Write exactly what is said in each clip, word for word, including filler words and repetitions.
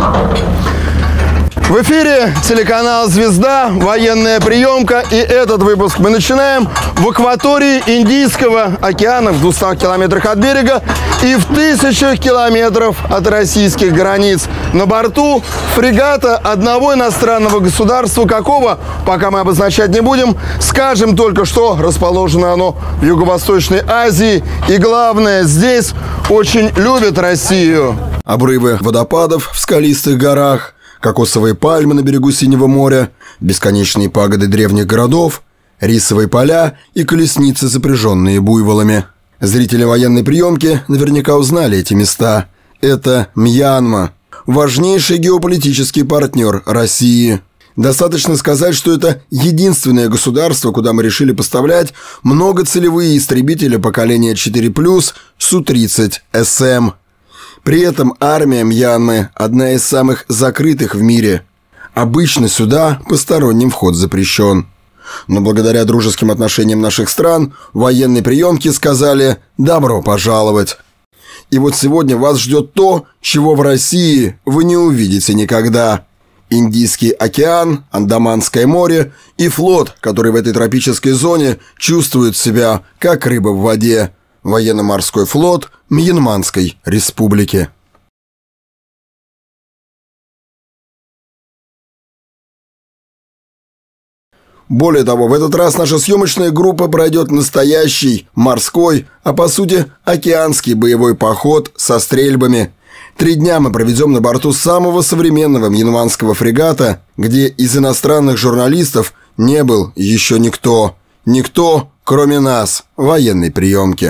В эфире телеканал «Звезда», военная приемка. И этот выпуск мы начинаем в акватории Индийского океана, в двухстах километрах от берега и в тысячах километров от российских границ. На борту фрегата одного иностранного государства, какого, пока мы обозначать не будем. Скажем только, что расположено оно в Юго-Восточной Азии. И главное, здесь очень любят Россию. Обрывы водопадов в скалистых горах, кокосовые пальмы на берегу Синего моря, бесконечные пагоды древних городов, рисовые поля и колесницы, запряженные буйволами. Зрители военной приемки наверняка узнали эти места. Это Мьянма, важнейший геополитический партнер России. Достаточно сказать, что это единственное государство, куда мы решили поставлять многоцелевые истребители поколения четыре плюс Су тридцать Эс Эм. При этом армия Мьянмы – одна из самых закрытых в мире. Обычно сюда посторонним вход запрещен. Но благодаря дружеским отношениям наших стран военной приемки сказали «добро пожаловать». И вот сегодня вас ждет то, чего в России вы не увидите никогда. Индийский океан, Андаманское море и флот, который в этой тропической зоне чувствует себя как рыба в воде. Военно-морской флот Мьянманской республики. Более того, в этот раз наша съемочная группа пройдет настоящий морской, а по сути океанский боевой поход со стрельбами. Три дня мы проведем на борту самого современного мьянманского фрегата, где из иностранных журналистов не был еще никто. Никто, кроме нас, военной приемки.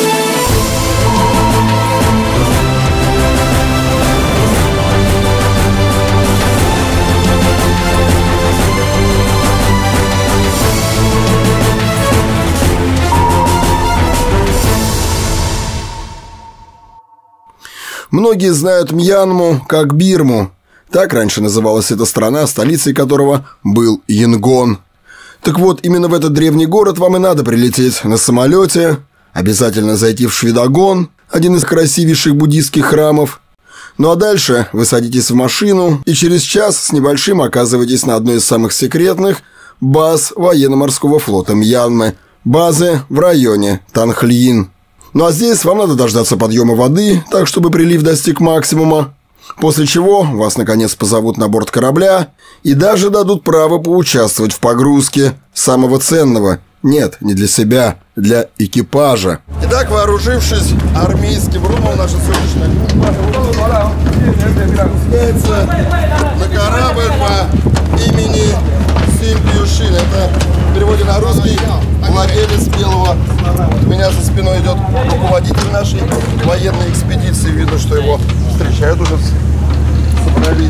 Многие знают Мьянму как Бирму. Так раньше называлась эта страна, столицей которого был Янгон. Так вот, именно в этот древний город вам и надо прилететь на самолете, обязательно зайти в Швидагон, один из красивейших буддийских храмов. Ну а дальше вы садитесь в машину и через час с небольшим оказываетесь на одной из самых секретных баз военно-морского флота Мьянмы. Базы в районе Танхлин. Ну а здесь вам надо дождаться подъема воды, так чтобы прилив достиг максимума. После чего вас наконец позовут на борт корабля и даже дадут право поучаствовать в погрузке самого ценного. Нет, не для себя, для экипажа. Итак, вооружившись армейским румом, наша сегодняшняя группа спускается на корабль по имени Симбьюшин. Это в переводе на русский владелец белого. У меня за спиной идет руководитель нашей военной экспедиции. Видно, что его встречают уже. Собрались.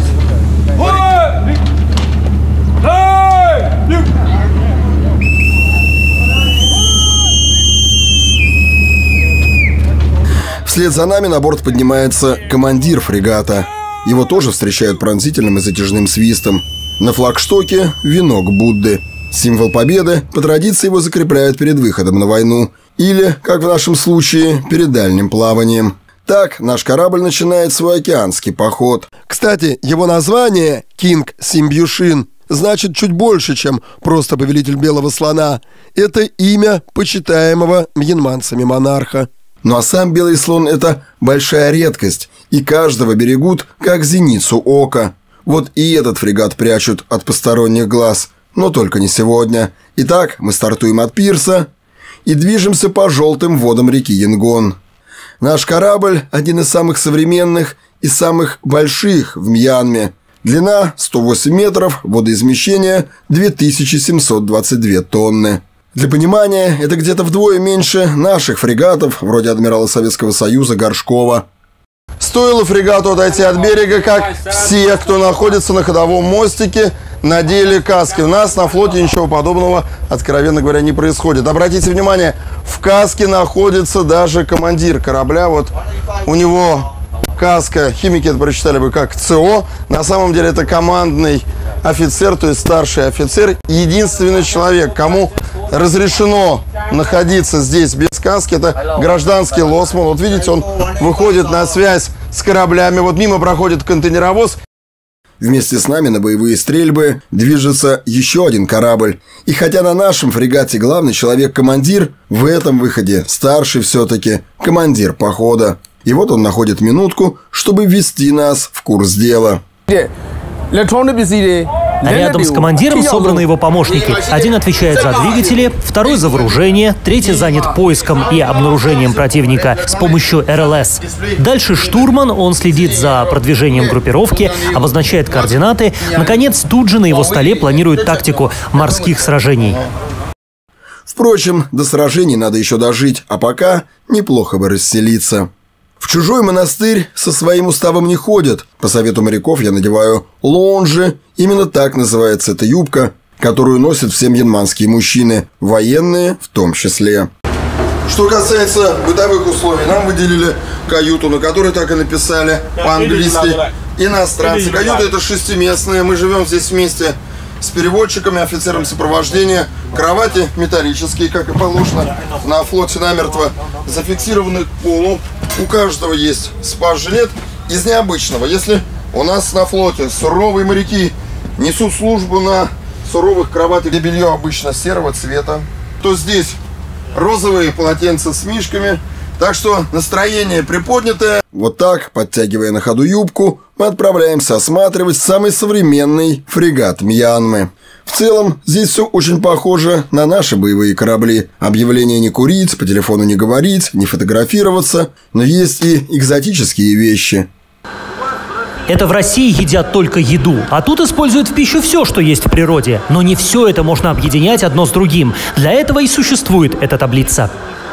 Вслед за нами на борт поднимается командир фрегата. Его тоже встречают пронзительным и затяжным свистом. На флагштоке венок Будды. Символ победы по традиции его закрепляют перед выходом на войну. Или, как в нашем случае, перед дальним плаванием. Так наш корабль начинает свой океанский поход. Кстати, его название «Кинг Симбьюшин» значит чуть больше, чем просто повелитель белого слона. Это имя почитаемого мьянманцами монарха. Ну а сам белый слон – это большая редкость, и каждого берегут как зеницу ока. Вот и этот фрегат прячут от посторонних глаз, но только не сегодня. Итак, мы стартуем от пирса и движемся по желтым водам реки Янгон. Наш корабль – один из самых современных и самых больших в Мьянме. Длина – сто восемь метров, водоизмещение – две тысячи семьсот двадцать две тонны. Для понимания, это где-то вдвое меньше наших фрегатов, вроде адмирала Советского Союза Горшкова. Стоило фрегату отойти от берега, как все, кто находится на ходовом мостике, надели каски. У нас на флоте ничего подобного, откровенно говоря, не происходит. Обратите внимание, в каске находится даже командир корабля. Вот у него каска, химики это прочитали бы как ЦО. На самом деле это командный офицер, то есть старший офицер. Единственный человек, кому разрешено находиться здесь без каски, это гражданский лоцман. Вот видите, он выходит на связь с кораблями. Вот мимо проходит контейнеровоз. Вместе с нами на боевые стрельбы движется еще один корабль. И хотя на нашем фрегате главный человек-командир, в этом выходе старший все-таки командир похода. И вот он находит минутку, чтобы ввести нас в курс дела. Рядом с командиром собраны его помощники. Один отвечает за двигатели, второй за вооружение, третий занят поиском и обнаружением противника с помощью эр эл эс. Дальше штурман, он следит за продвижением группировки, обозначает координаты. Наконец, тут же на его столе планирует тактику морских сражений. Впрочем, до сражений надо еще дожить, а пока неплохо бы расселиться. В чужой монастырь со своим уставом не ходят. По совету моряков я надеваю лонжи. Именно так называется эта юбка, которую носят все мьянманские мужчины, военные в том числе. Что касается бытовых условий, нам выделили каюту, на которой так и написали по-английски иностранцы. Каюта это шестиместная, мы живем здесь вместе с переводчиками, офицером сопровождения. Кровати металлические, как и положено на флоте, намертво зафиксированы к полу. У каждого есть спас-жилет из необычного. Если у нас на флоте суровые моряки несут службу на суровых кроватях, где белье обычно серого цвета, то здесь розовые полотенца с мишками. Так что настроение приподнятое. Вот так, подтягивая на ходу юбку, мы отправляемся осматривать самый современный фрегат Мьянмы. В целом, здесь все очень похоже на наши боевые корабли. Объявление не курить, по телефону не говорить, не фотографироваться. Но есть и экзотические вещи. Это в России едят только еду, а тут используют в пищу все, что есть в природе. Но не все это можно объединять одно с другим. Для этого и существует эта таблица.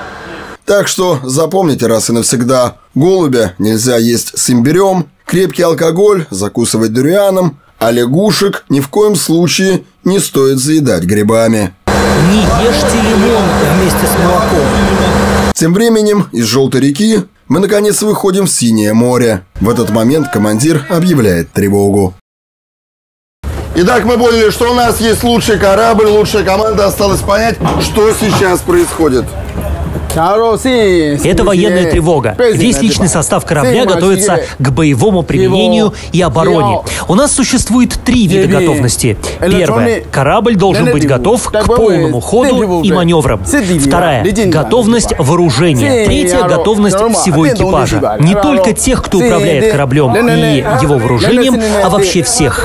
Так что запомните раз и навсегда: голубя нельзя есть с имбирем, крепкий алкоголь закусывать дурианом, а лягушек ни в коем случае не стоит заедать грибами. Не ешьте лимон вместе с молоком. Тем временем из Желтой реки мы наконец выходим в Синее море. В этот момент командир объявляет тревогу. Итак, мы поняли, что у нас есть лучший корабль, лучшая команда. Осталось понять, что сейчас происходит. Это военная тревога. Весь личный состав корабля готовится к боевому применению и обороне. У нас существует три вида готовности. Первое. Корабль должен быть готов к полному ходу и маневрам. Вторая. Готовность вооружения. Третья. Готовность всего экипажа. Не только тех, кто управляет кораблем и его вооружением, а вообще всех.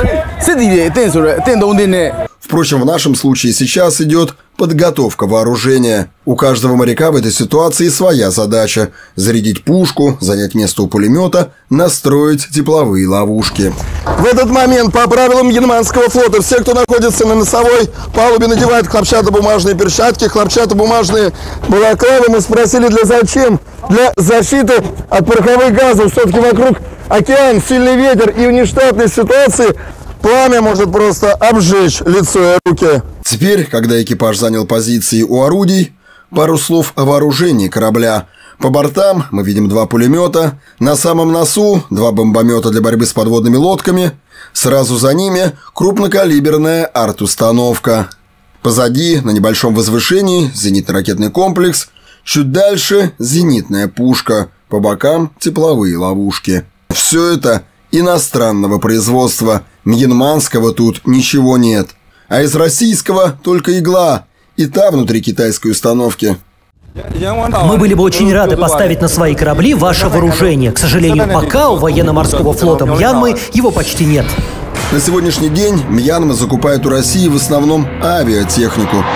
Впрочем, в нашем случае сейчас идет подготовка вооружения. У каждого моряка в этой ситуации своя задача – зарядить пушку, занять место у пулемета, настроить тепловые ловушки. В этот момент, по правилам Мьянманского флота, все, кто находится на носовой палубе, надевают хлопчатобумажные перчатки, хлопчатобумажные балаклавы. Мы спросили, для зачем? Для защиты от пороховых газов. Все-таки вокруг океан, сильный ветер и в нештатной ситуации пламя может просто обжечь лицо и руки. Теперь, когда экипаж занял позиции у орудий, пару слов о вооружении корабля. По бортам мы видим два пулемета, на самом носу два бомбомета для борьбы с подводными лодками, сразу за ними крупнокалиберная арт-установка. Позади, на небольшом возвышении, зенитно-ракетный комплекс, чуть дальше зенитная пушка, по бокам тепловые ловушки. Все это иностранного производства, мьянманского тут ничего нет. А из российского только игла, и та внутри китайской установки. Мы были бы очень рады поставить на свои корабли ваше вооружение. К сожалению, пока у военно-морского флота Мьянмы его почти нет. На сегодняшний день Мьянма закупает у России в основном авиатехнику.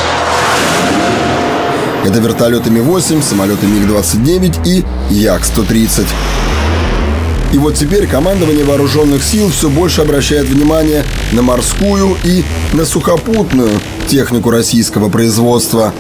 Это вертолеты Ми восемь, самолеты Миг двадцать девять и Як сто тридцать. И вот теперь командование вооруженных сил все больше обращает внимание на морскую и на сухопутную технику российского производства.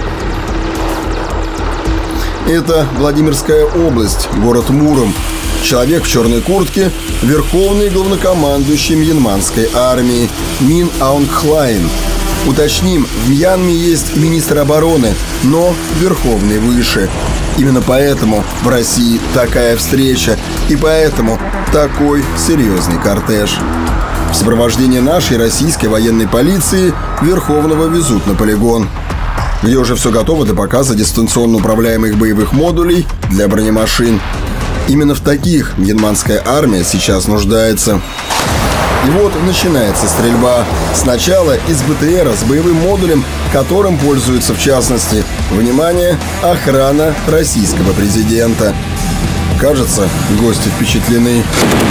Это Владимирская область, город Муром. Человек в черной куртке – верховный главнокомандующий Мьянманской армии Мин Аунг Хлайн. Уточним, в Мьянме есть министр обороны, но верховный выше. Именно поэтому в России такая встреча, и поэтому такой серьезный кортеж. В сопровождении нашей российской военной полиции Верховного везут на полигон, где уже все готово для показа дистанционно управляемых боевых модулей для бронемашин. Именно в таких мьянманская армия сейчас нуждается. И вот начинается стрельба. Сначала из БТРа с боевым модулем, которым пользуются в частности, внимание, охрана российского президента. Кажется, гости впечатлены.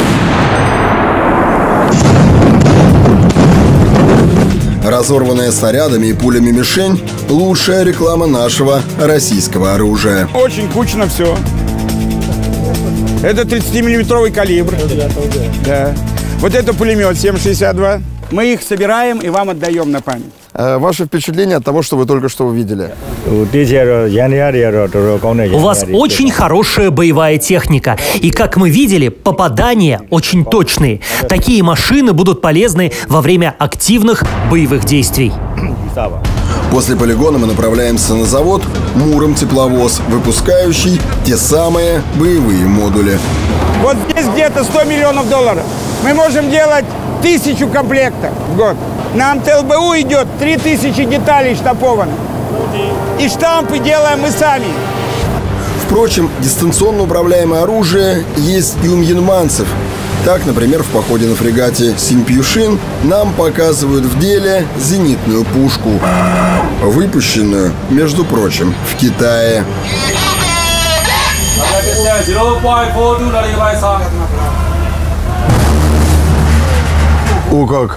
Разорванная снарядами и пулями мишень – лучшая реклама нашего российского оружия. Очень кучно все. Это тридцатимиллиметровый калибр. Да. Вот это пулемет семь шестьдесят два. Мы их собираем и вам отдаем на память. Э, ваше впечатление от того, что вы только что увидели? У вас очень хорошая боевая техника. И, как мы видели, попадания очень точные. Такие машины будут полезны во время активных боевых действий. После полигона мы направляемся на завод «Муром-тепловоз», выпускающий те самые боевые модули. Вот здесь где-то сто миллионов долларов. Мы можем делать тысячу комплектов в год. На эм тэ эл бэ у идет три тысячи деталей штампованных. И штампы делаем мы сами. Впрочем, дистанционно управляемое оружие есть и у мьянманцев. Так, например, в походе на фрегате «Синьпюшин» нам показывают в деле зенитную пушку, выпущенную, между прочим, в Китае. О, как!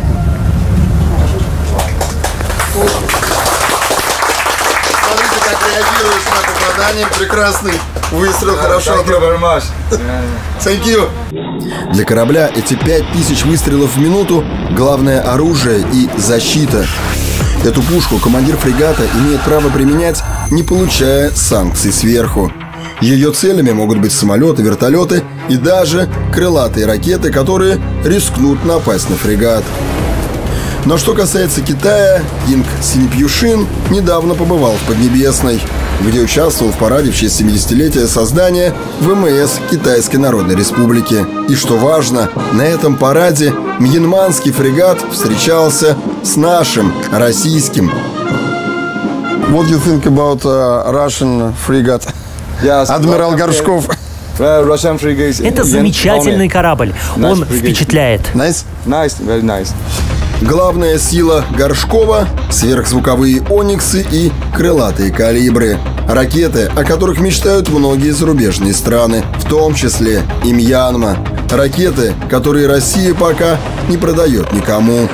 Смотрите, как реагирует на попадание. Прекрасный выстрел, хорошо отработан. Thank you. Для корабля эти пять тысяч выстрелов в минуту – главное оружие и защита. Эту пушку командир фрегата имеет право применять, не получая санкций сверху. Ее целями могут быть самолеты, вертолеты и даже крылатые ракеты, которые рискнут напасть на фрегат. Но что касается Китая, Кинг Синьпюшин недавно побывал в Поднебесной, где участвовал в параде в честь семидесятилетия создания вэ эм эс Китайской Народной Республики. И что важно, на этом параде мьянманский фрегат встречался с нашим, российским. What do you think about uh, Russian frigate? Адмирал Горшков. Это замечательный корабль. Он впечатляет. Nice? Nice, very nice. Главная сила Горшкова – сверхзвуковые ониксы и крылатые калибры. Ракеты, о которых мечтают многие зарубежные страны, в том числе и Мьянма. Ракеты, которые Россия пока не продает никому.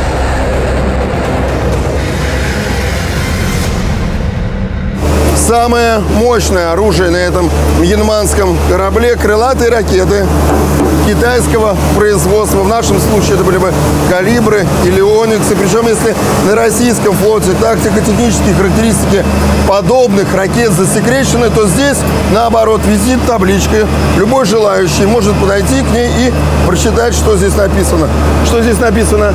Самое мощное оружие на этом мьянманском корабле – крылатые ракеты китайского производства. В нашем случае это были бы калибры или ониксы. Причем, если на российском флоте тактико-технические характеристики подобных ракет засекречены, то здесь, наоборот, висит табличка. Любой желающий может подойти к ней и прочитать, что здесь написано. Что здесь написано?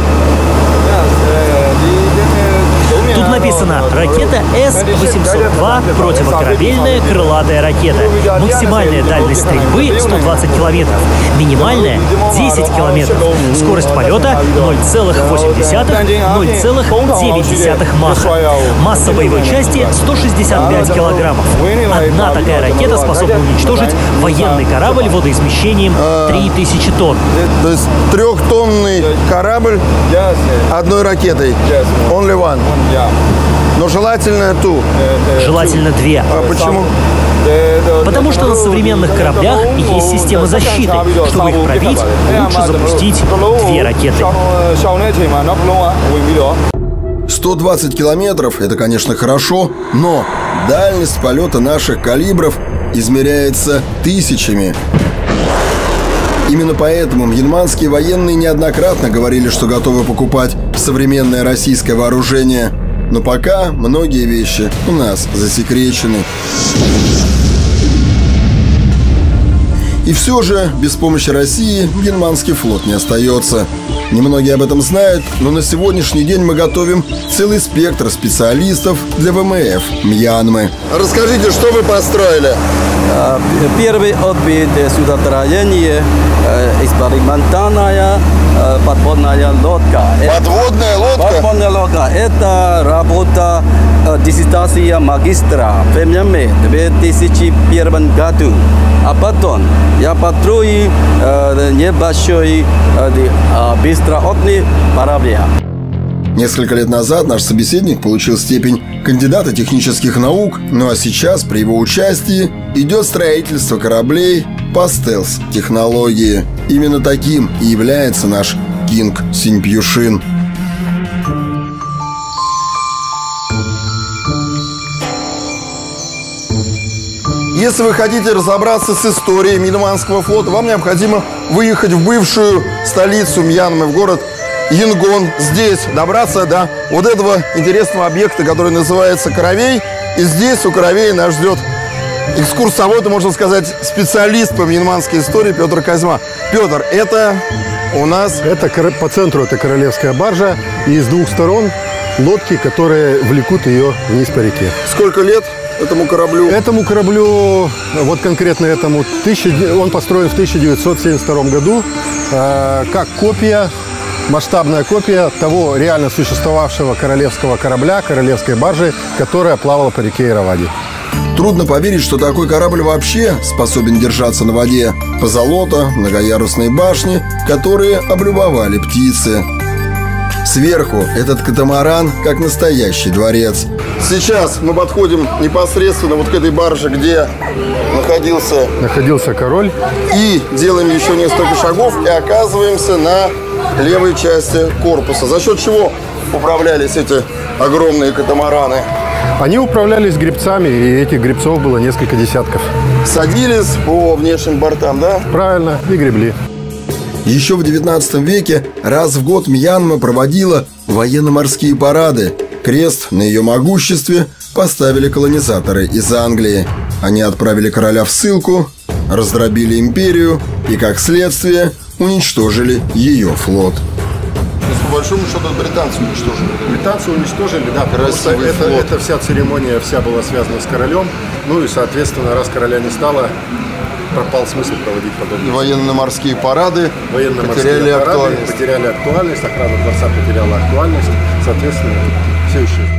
Тут написано «Ракета эс восемьсот два, противокорабельная крылатая ракета. Максимальная дальность стрельбы сто двадцать километров, минимальная десять километров. Скорость полета ноль целых восемь десятых - ноль целых девять десятых маха. Масса боевой части сто шестьдесят пять килограммов. Одна такая ракета способна уничтожить военный корабль водоизмещением три тысячи тонн. То есть трехтонный корабль одной ракетой. Only one. Но желательно ту. Желательно две. А почему? Потому что на современных кораблях есть система защиты. Чтобы их пробить, лучше запустить две ракеты. сто двадцать километров – это, конечно, хорошо, но дальность полета наших калибров измеряется тысячами. Именно поэтому мьянманские военные неоднократно говорили, что готовы покупать современное российское вооружение. Но пока многие вещи у нас засекречены. И все же, без помощи России мьянманский флот не остается. Немногие об этом знают, но на сегодняшний день мы готовим целый спектр специалистов для вэ эм эф Мьянмы. Расскажите, что вы построили? Первый отбит судостроения, экспериментальная подводная лодка. Подводная лодка? Подводная лодка. Это работа диссертации магистра в Мьянме в две тысячи первом году. А потом я построю э, небольшой э, быстроходный корабль. Несколько лет назад наш собеседник получил степень кандидата технических наук, ну а сейчас при его участии идет строительство кораблей по стелс-технологии. Именно таким и является наш Кинг Синьпюшин. Если вы хотите разобраться с историей Мьянманского флота, вам необходимо выехать в бывшую столицу Мьянмы, в город Янгон. Здесь добраться до вот этого интересного объекта, который называется Каравей. И здесь у Каравея нас ждет экскурсовод, и, можно сказать, специалист по мьянманской истории Петр Козьма. Петр, это у нас... Это по центру это королевская баржа, и с двух сторон лодки, которые влекут ее вниз по реке. Сколько лет этому кораблю? Этому кораблю, вот конкретно этому, он построен в тысяча девятьсот семьдесят втором году, как копия, масштабная копия того реально существовавшего королевского корабля, королевской баржи, которая плавала по реке Иравади. Трудно поверить, что такой корабль вообще способен держаться на воде. Позолота, многоярусные башни, которые облюбовали птицы. Сверху этот катамаран как настоящий дворец. Сейчас мы подходим непосредственно вот к этой барже, где находился... Находился король. И делаем еще несколько шагов и оказываемся на левой части корпуса. За счет чего управлялись эти огромные катамараны? Они управлялись гребцами, и этих гребцов было несколько десятков. Садились по внешним бортам, да? Правильно, и гребли. Еще в девятнадцатом веке раз в год Мьянма проводила военно-морские парады. Крест на ее могуществе поставили колонизаторы из Англии. Они отправили короля в ссылку, раздробили империю и, как следствие, уничтожили ее флот. По большому счету британцы уничтожили. Британцы уничтожили, да, потому что это, это вся церемония вся была связана с королем. Ну и, соответственно, раз короля не стало, пропал смысл проводить подобные. Военно-морские парады Военно-морские потеряли парады актуальность. потеряли актуальность, охрана дворца потеряла актуальность, соответственно, все исчезло.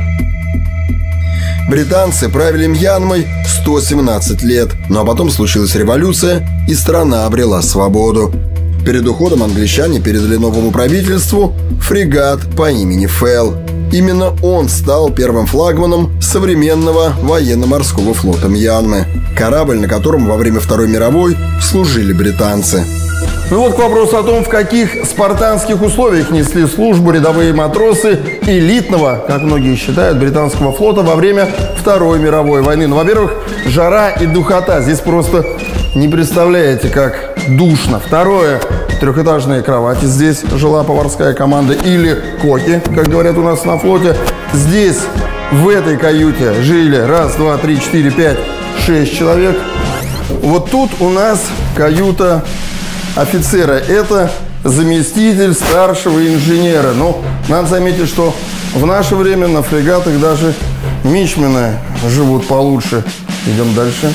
Британцы правили Мьянмой сто семнадцать лет, ну а потом случилась революция, и страна обрела свободу. Перед уходом англичане передали новому правительству фрегат по имени Фэл. Именно он стал первым флагманом современного военно-морского флота Мьянмы. Корабль, на котором во время Второй мировой служили британцы. Ну вот к вопросу о том, в каких спартанских условиях несли службу рядовые матросы элитного, как многие считают, британского флота во время Второй мировой войны. Ну, во-первых, жара и духота. Здесь просто не представляете, как душно. Второе, трехэтажные кровати. Здесь жила поварская команда или коки, как говорят у нас на флоте. Здесь, в этой каюте, жили раз, два, три, четыре, пять, шесть человек. Вот тут у нас каюта офицера. Это заместитель старшего инженера. Но надо заметить, что в наше время на фрегатах даже мичмены живут получше. Идем дальше.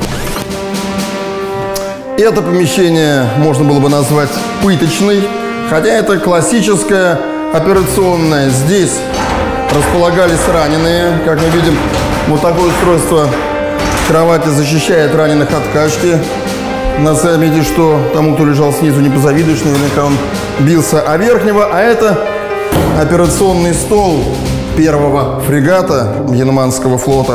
Это помещение можно было бы назвать пыточной, хотя это классическое операционное. Здесь располагались раненые. Как мы видим, вот такое устройство кровати защищает раненых от качки. Надо заметить, что тому, кто лежал снизу, не позавидуешь, наверняка он бился о верхнего. А это операционный стол первого фрегата Мьянманского флота.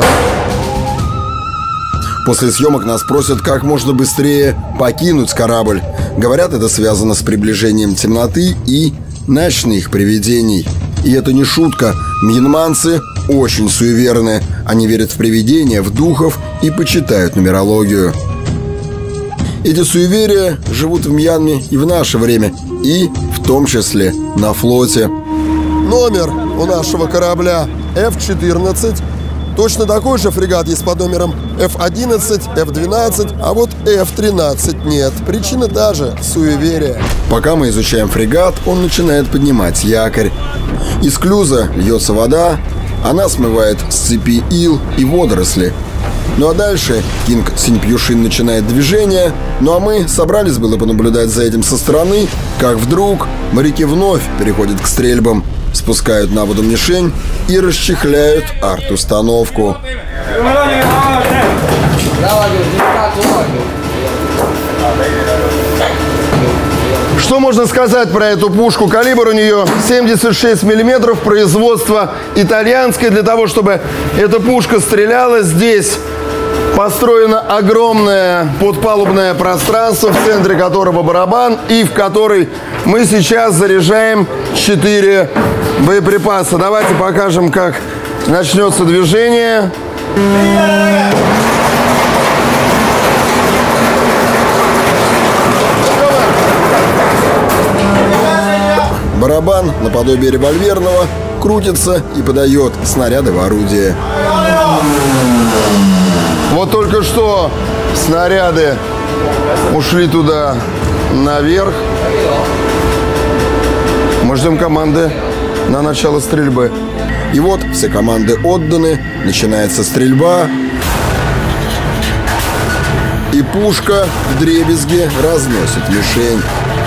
После съемок нас просят как можно быстрее покинуть корабль. Говорят, это связано с приближением темноты и ночных привидений. И это не шутка. Мьянманцы очень суеверны. Они верят в привидения, в духов и почитают нумерологию. Эти суеверия живут в Мьянме и в наше время, и в том числе на флоте. Номер у нашего корабля эф четырнадцать. Точно такой же фрегат есть под номером эф одиннадцать, эф двенадцать, а вот эф тринадцать нет. Причина та же – суеверие. Пока мы изучаем фрегат, он начинает поднимать якорь. Из клюза льется вода, она смывает с цепи ил и водоросли. Ну а дальше Кинг Синьпюшин начинает движение, ну а мы собрались было понаблюдать за этим со стороны, как вдруг моряки вновь переходят к стрельбам, спускают на воду мишень и расчехляют арт-установку. можно сказать про эту пушку? Калибр у нее семьдесят шесть миллиметров, производство итальянское. Для того, чтобы эта пушка стреляла, здесь построено огромное подпалубное пространство, в центре которого барабан, и в который мы сейчас заряжаем четыре боеприпаса. Давайте покажем, как начнется движение. Барабан, наподобие револьверного, крутится и подает снаряды в орудие. Вот только что снаряды ушли туда наверх. Мы ждем команды на начало стрельбы. И вот все команды отданы, начинается стрельба. И пушка вдребезги разносит мишень.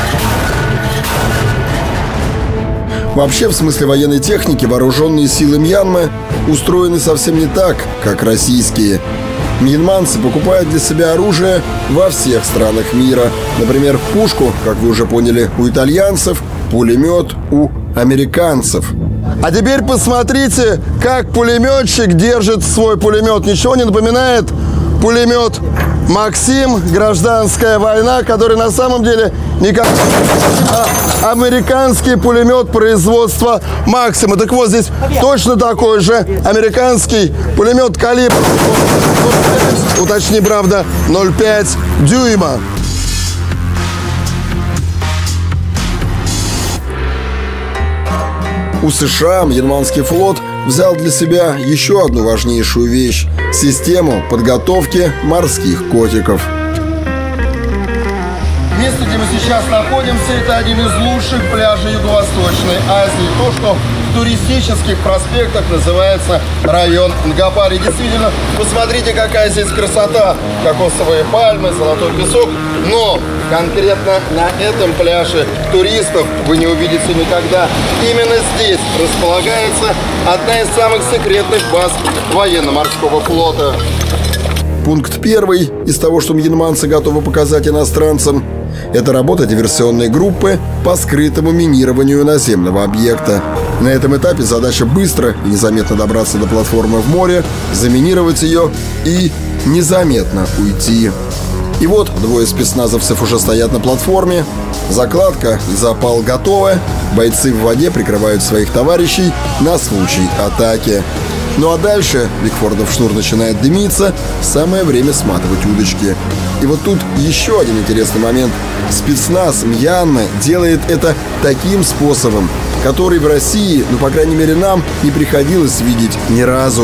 Вообще, в смысле военной техники, вооруженные силы Мьянмы устроены совсем не так, как российские. Мьянманцы покупают для себя оружие во всех странах мира. Например, пушку, как вы уже поняли, у итальянцев, пулемет у американцев. А теперь посмотрите, как пулеметчик держит свой пулемет. Ничего не напоминает пулемет Максим, гражданская война, который на самом деле никак... А американский пулемет производства Максима. Так вот, здесь точно такой же американский пулемет калибр, уточни, правда, ноль пять дюйма. У США Мьянманский флот взял для себя еще одну важнейшую вещь – систему подготовки морских котиков. Место, где мы сейчас находимся, это один из лучших пляжей Юго-Восточной Азии. То, что в туристических проспектах называется район Нгапари. Действительно, посмотрите, какая здесь красота. Кокосовые пальмы, золотой песок. Но конкретно на этом пляже туристов вы не увидите никогда. Именно здесь располагается одна из самых секретных баз военно-морского флота. Пункт первый из того, что мьянманцы готовы показать иностранцам, это работа диверсионной группы по скрытому минированию наземного объекта. На этом этапе задача быстро и незаметно добраться до платформы в море, заминировать ее и незаметно уйти. И вот двое спецназовцев уже стоят на платформе, закладка и запал готовы, бойцы в воде прикрывают своих товарищей на случай атаки. Ну а дальше Бигфордов шнур начинает дымиться, самое время сматывать удочки. И вот тут еще один интересный момент. Спецназ Мьянмы делает это таким способом, который в России, ну по крайней мере нам, не приходилось видеть ни разу.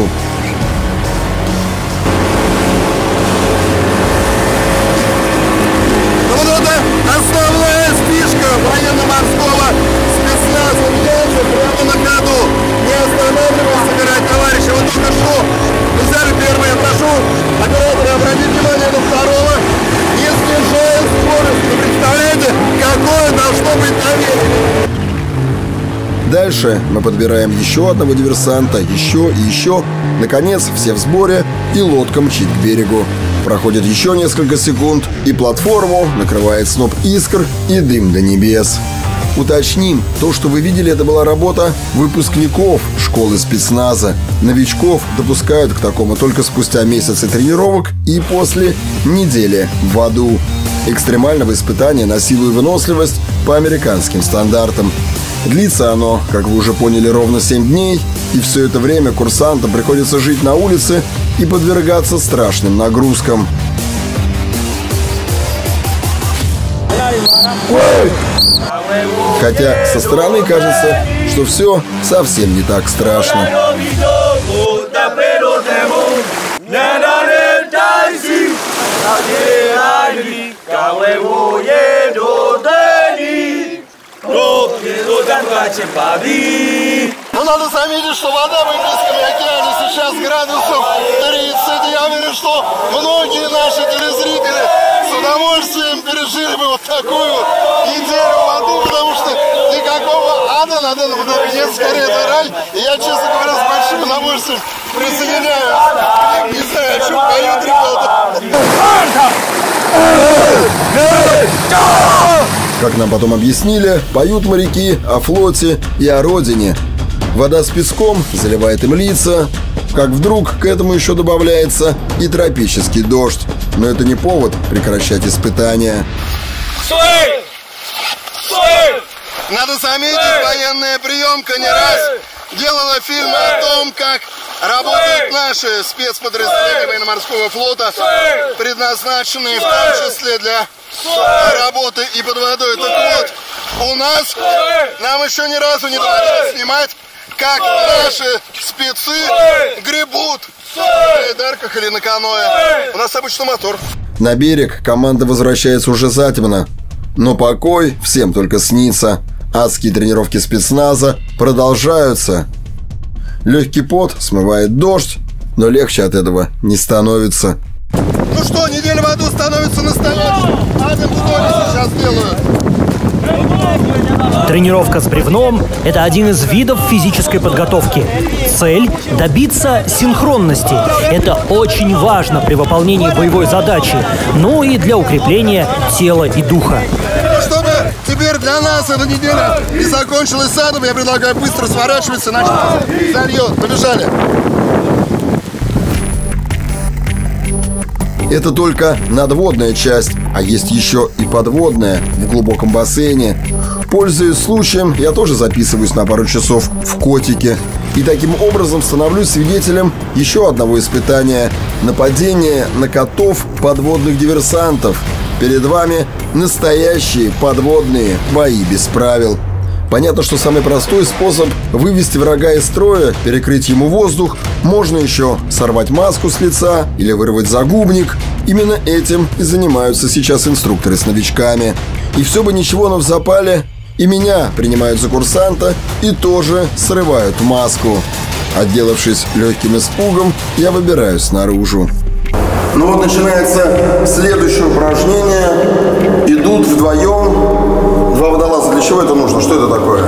Ну вот это основная фишка военно-морского спецназа Мьянмы прямо на ходу. Не останавливаясь, собирать товарища. Вот только что мы взяли первое. Я прошу оператора обратить внимание на второго. Не снижая скорость. Вы представляете, какое должно быть доверие? Дальше мы подбираем еще одного диверсанта, еще и еще. Наконец, все в сборе, и лодка мчит к берегу. Проходит еще несколько секунд, и платформу накрывает сноп искр и дым до небес. Уточним, то, что вы видели, это была работа выпускников школы спецназа. Новичков допускают к такому только спустя месяцы тренировок и после недели в аду. Экстремального испытания на силу и выносливость по американским стандартам. Длится оно, как вы уже поняли, ровно семь дней, и все это время курсантам приходится жить на улице и подвергаться страшным нагрузкам. Хотя со стороны кажется, что все совсем не так страшно. Но надо заметить, что вода в Индийском океане сейчас градусов тридцать. Я уверен, что многие наши телезрители с удовольствием пережили бы вот такую неделю в аду, потому что никакого ада на данном этапе нет, скорее это рай. И я, честно говоря, с большим удовольствием присоединяюсь. Не знаю, о чем поют ребята. Как нам потом объяснили, поют моряки о флоте и о родине. Вода с песком заливает им лица, как вдруг к этому еще добавляется и тропический дождь. Но это не повод прекращать испытания. Стой! Стой! Надо заметить, военная приемка не раз делала фильмы о том, как работают наши спецподразделения военно-морского флота, предназначенные в том числе для работы и под водой. Так вот, у нас нам еще ни разу не доводилось снимать, как наши спецы гребут на байдарках или на каноэ. У нас обычно мотор. На берег команда возвращается уже затемно. Но покой всем только снится. Адские тренировки спецназа продолжаются. Легкий пот смывает дождь, но легче от этого не становится. Ну что, неделя в аду становится настоящим. Адем Будони сейчас делают. Тренировка с бревном – это один из видов физической подготовки. Цель – добиться синхронности. Это очень важно при выполнении боевой задачи, ну и для укрепления тела и духа. Чтобы теперь для нас эта неделя не закончилась садом, я предлагаю быстро сворачиваться, иначе зальет. Побежали. Это только надводная часть, а есть еще и подводная в глубоком бассейне. Пользуясь случаем, я тоже записываюсь на пару часов в котике. И таким образом становлюсь свидетелем еще одного испытания – нападения на котов подводных диверсантов. Перед вами настоящие подводные бои без правил. Понятно, что самый простой способ вывести врага из строя, перекрыть ему воздух, можно еще сорвать маску с лица или вырвать загубник. Именно этим и занимаются сейчас инструкторы с новичками. И все бы ничего, но в запале и меня принимают за курсанта и тоже срывают маску. Отделавшись легким испугом, я выбираюсь наружу. Ну вот начинается следующее упражнение. Идут вдвоем. Два водолаза. Для чего это нужно? Что это такое?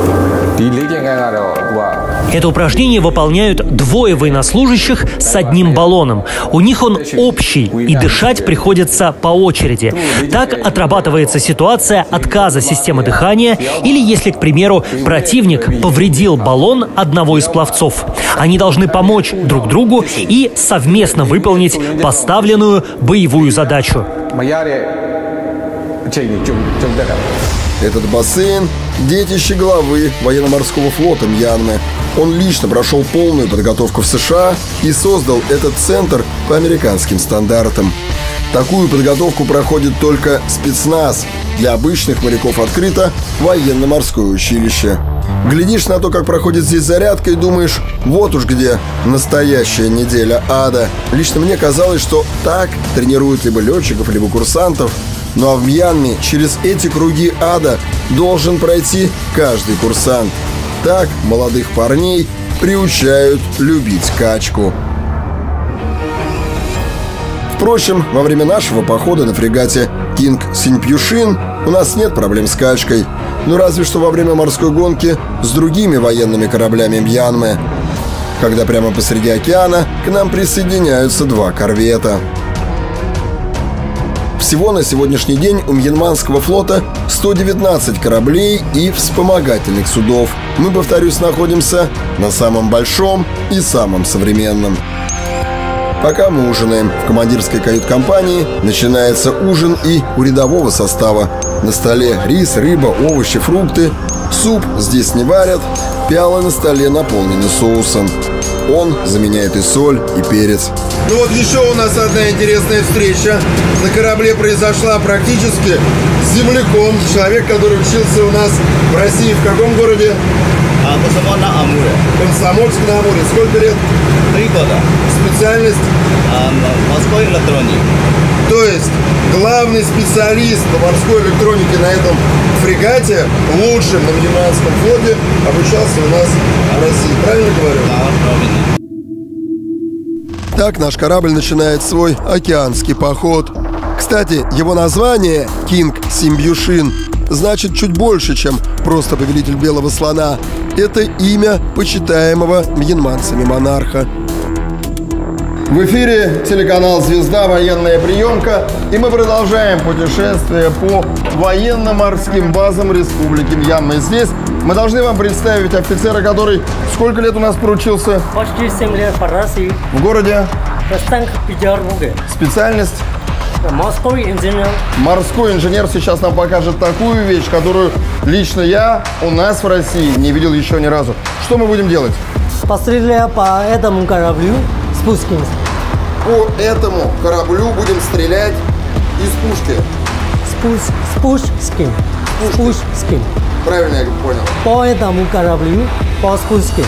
Это упражнение выполняют двое военнослужащих с одним баллоном. У них он общий, и дышать приходится по очереди. Так отрабатывается ситуация отказа системы дыхания или если, к примеру, противник повредил баллон одного из пловцов. Они должны помочь друг другу и совместно выполнить поставленную боевую задачу. Этот бассейн – детище главы военно-морского флота Мьянмы. Он лично прошел полную подготовку в США и создал этот центр по американским стандартам. Такую подготовку проходит только спецназ. Для обычных моряков открыто военно-морское училище. Глядишь на то, как проходит здесь зарядка, и думаешь, вот уж где настоящая неделя ада. Лично мне казалось, что так тренируют либо летчиков, либо курсантов. Ну а в Мьянме через эти круги ада должен пройти каждый курсант. Так молодых парней приучают любить качку. Впрочем, во время нашего похода на фрегате «Кинг Синьпюшин» у нас нет проблем с качкой. Ну разве что во время морской гонки с другими военными кораблями Мьянмы, когда прямо посреди океана к нам присоединяются два корвета. Всего на сегодняшний день у Мьянманского флота сто девятнадцать кораблей и вспомогательных судов. Мы, повторюсь, находимся на самом большом и самом современном. Пока мы ужинаем в командирской кают-компании, начинается ужин и у рядового состава. На столе рис, рыба, овощи, фрукты. Суп здесь не варят, пиалы на столе наполнены соусом. Он заменяет и соль, и перец. Ну вот еще у нас одна интересная встреча. На корабле произошла практически с земляком. Человек, который учился у нас в России. В каком городе? Комсомольск на Амуре. Комсомольск на Амуре. Сколько лет? Три года. Специальность? А, морской электроник. То есть главный специалист по морской электронике на этом фрегате, лучшим на Мьянманском флоте, обучался у нас в России. Правильно говорю? Да, правильно. Так наш корабль начинает свой океанский поход. Кстати, его название «Кинг Синьпюшин» значит чуть больше, чем просто повелитель белого слона. Это имя почитаемого мьянманцами монарха. В эфире телеканал «Звезда», военная приемка, и мы продолжаем путешествие по военно-морским базам Республики Мьянма. И здесь мы должны вам представить офицера, который сколько лет у нас проучился? Почти семь лет по России. В городе? В Санкт-Петербурге. Специальность? Морской инженер. Морской инженер сейчас нам покажет такую вещь, которую лично я у нас в России не видел еще ни разу. Что мы будем делать? Постреляя по этому кораблю, спускаемся. По этому кораблю будем стрелять из пушки. Спуск, спускаем. Спускаем. Правильно я понял. По этому кораблю, по спуске.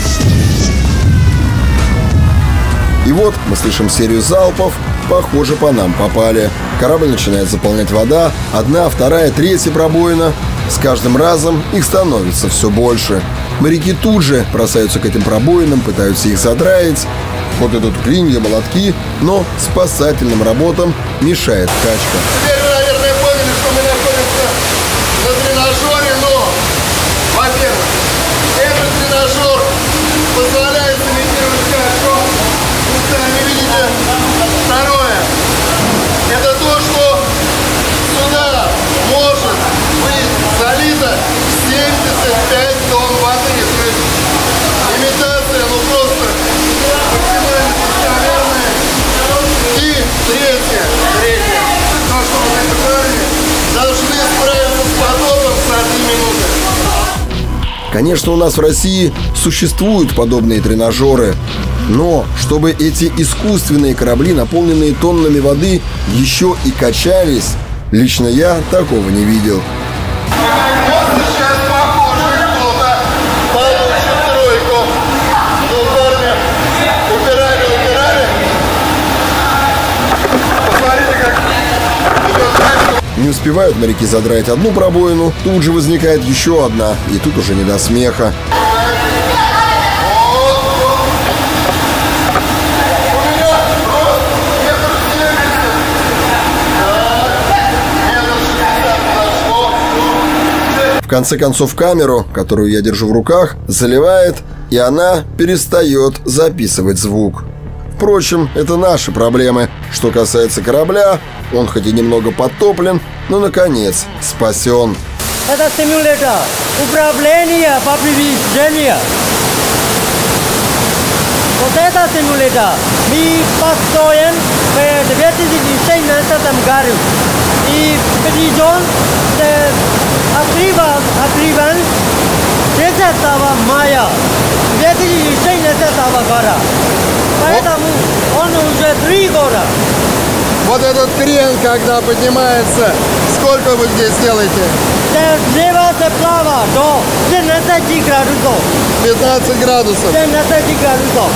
И вот мы слышим серию залпов. Похоже, по нам попали. Корабль начинает заполнять вода. Одна, вторая, третья пробоина. С каждым разом их становится все больше. Моряки тут же бросаются к этим пробоинам, пытаются их задраить. Вот идут клинья, молотки, но спасательным работам мешает качка. Теперь вы, наверное, поняли, что мы находимся на тренажере, но, во-первых, этот тренажер позволяет имитировать качку. Вы сами видите. Второе, это то, что сюда может быть залито семьдесят пять тонн воды. То есть имитация, ну просто максимально достоверная. И третье, третье, то, что вы понимали, должны справиться с потоком за три минуты. Конечно, у нас в России существуют подобные тренажеры. Но чтобы эти искусственные корабли, наполненные тоннами воды, еще и качались, лично я такого не видел. Вот сейчас похоже, кто-то получит тройку. Ну, парни, убирали, убирали. Посмотрите, как идет качка. Не успевают моряки задрать одну пробоину, тут же возникает еще одна, и тут уже не до смеха. В конце концов, камеру, которую я держу в руках, заливает, и она перестает записывать звук. Впрочем, это наши проблемы. Что касается корабля, он хоть и немного подтоплен, но, наконец, спасен. Это симулятор управления по приведению. Вот это симулятор. Мы построен в две тысячи шестнадцатом году. И перейдем открыван десятого мая две тысячи шестнадцатого года. Поэтому он уже три года. Вот этот крен, когда поднимается, сколько вы здесь делаете? Слева справа до семнадцати градусов. пятнадцать градусов. семнадцать градусов.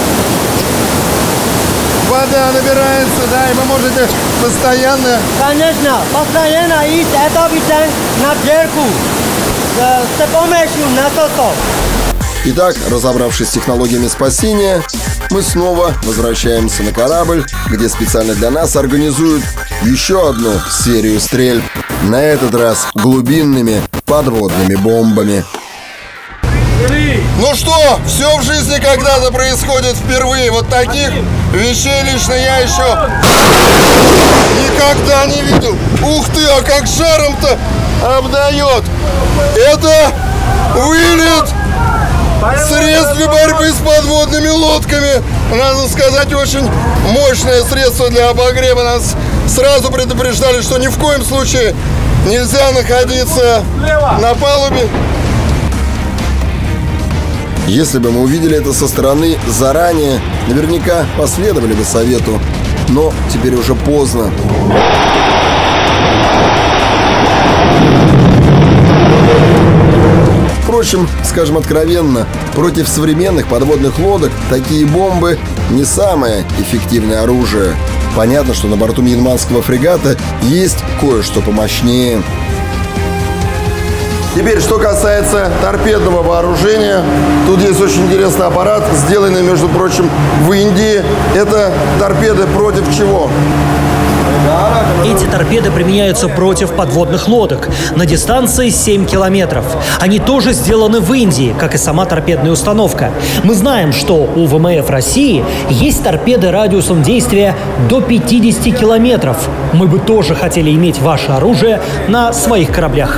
Вода набирается, да, и вы можете постоянно... Конечно, постоянно из этого на дверку с помощью насосов. Итак, разобравшись с технологиями спасения, мы снова возвращаемся на корабль, где специально для нас организуют еще одну серию стрельб. На этот раз глубинными подводными бомбами. Ну что, все в жизни когда-то происходит впервые. Вот таких вещей лично я еще никогда не видел. Ух ты, а как жаром-то обдает. Это вылет средств для борьбы с подводными лодками. Надо сказать, очень мощное средство для обогрева. Нас сразу предупреждали, что ни в коем случае нельзя находиться на палубе. Если бы мы увидели это со стороны заранее, наверняка последовали бы совету. Но теперь уже поздно. Впрочем, скажем откровенно, против современных подводных лодок такие бомбы не самое эффективное оружие. Понятно, что на борту мьянманского фрегата есть кое-что помощнее. Теперь, что касается торпедного вооружения, тут есть очень интересный аппарат, сделанный, между прочим, в Индии. Это торпеды против чего? Эти торпеды применяются против подводных лодок на дистанции семь километров. Они тоже сделаны в Индии, как и сама торпедная установка. Мы знаем, что у ВМФ России есть торпеды радиусом действия до пятидесяти километров. Мы бы тоже хотели иметь ваше оружие на своих кораблях.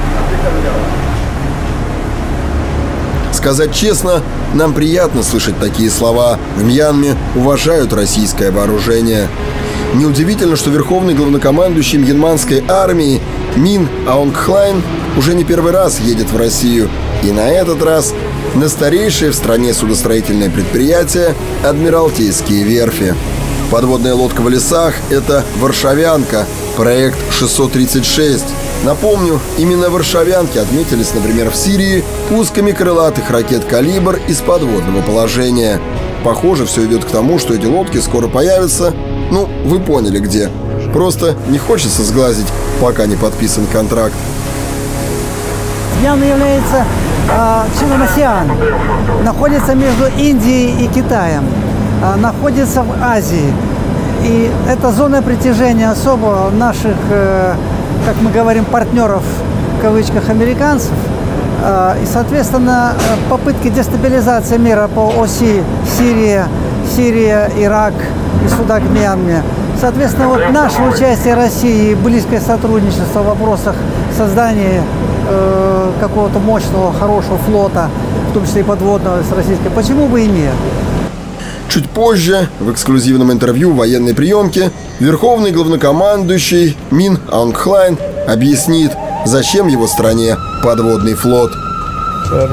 Сказать честно, нам приятно слышать такие слова. В Мьянме уважают российское вооружение. Неудивительно, что верховный главнокомандующий мьянманской армии Мин Аунг Хлайн уже не первый раз едет в Россию. И на этот раз на старейшее в стране судостроительное предприятие «Адмиралтейские верфи». Подводная лодка в лесах – это «Варшавянка», проект шестьсот тридцать шесть. Напомню, именно варшавянки отметились, например, в Сирии пусками крылатых ракет «Калибр» из подводного положения. Похоже, все идет к тому, что эти лодки скоро появятся. Ну, вы поняли где. Просто не хочется сглазить, пока не подписан контракт. Мьянма является э, членом АСЕАН, находится между Индией и Китаем, э, находится в Азии. И это зона притяжения особо наших, э, как мы говорим, партнеров, в кавычках, американцев. Э, и, соответственно, попытки дестабилизации мира по оси Сирия, Сирия, Ирак и сюда к Мьянме. Соответственно, вот наше участие России и близкое сотрудничество в вопросах создания э, какого-то мощного, хорошего флота, в том числе и подводного с российской, почему бы и нет? Чуть позже, в эксклюзивном интервью в военной приемке, верховный главнокомандующий Мин Аунг Хлайн объяснит, зачем его стране подводный флот. В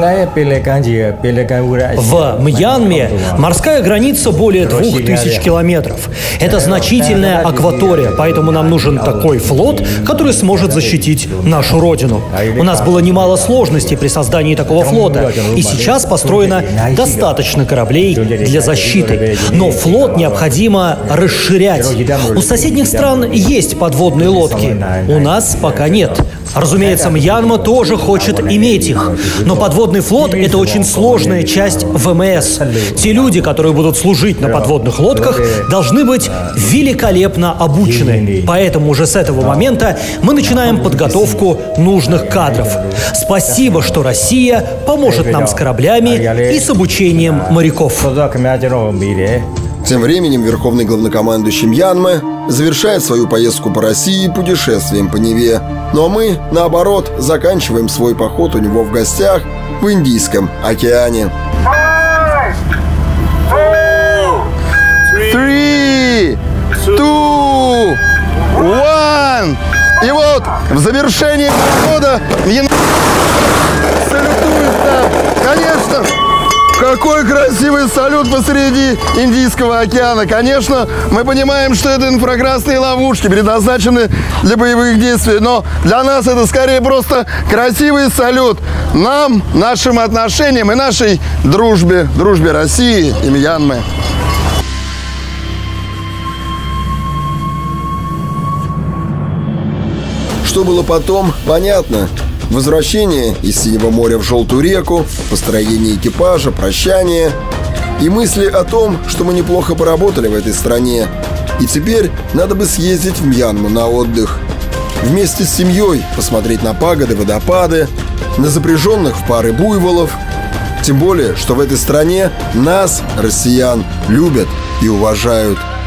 Мьянме морская граница более двух тысяч километров. Это значительная акватория, поэтому нам нужен такой флот, который сможет защитить нашу родину. У нас было немало сложностей при создании такого флота, и сейчас построено достаточно кораблей для защиты. Но флот необходимо расширять. У соседних стран есть подводные лодки, у нас пока нет. Разумеется, Мьянма тоже хочет иметь их. Но подводный флот – это очень сложная часть ВМС. Те люди, которые будут служить на подводных лодках, должны быть великолепно обучены. Поэтому уже с этого момента мы начинаем подготовку нужных кадров. Спасибо, что Россия поможет нам с кораблями и с обучением моряков. Тем временем верховный главнокомандующий Мьянмы завершает свою поездку по России путешествием по Неве. Ну а мы, наоборот, заканчиваем свой поход у него в гостях в Индийском океане. Three, two, one. И вот в завершении года салютует нам, конечно. Какой красивый салют посреди Индийского океана. Конечно, мы понимаем, что это инфракрасные ловушки, предназначены для боевых действий. Но для нас это скорее просто красивый салют нам, нашим отношениям и нашей дружбе, дружбе России и Мьянмы. Что было потом, понятно. Возвращение из Синего моря в Желтую реку, построение экипажа, прощание и мысли о том, что мы неплохо поработали в этой стране. И теперь надо бы съездить в Мьянму на отдых. Вместе с семьей посмотреть на пагоды, водопады, на запряженных в пары буйволов. Тем более, что в этой стране нас, россиян, любят и уважают.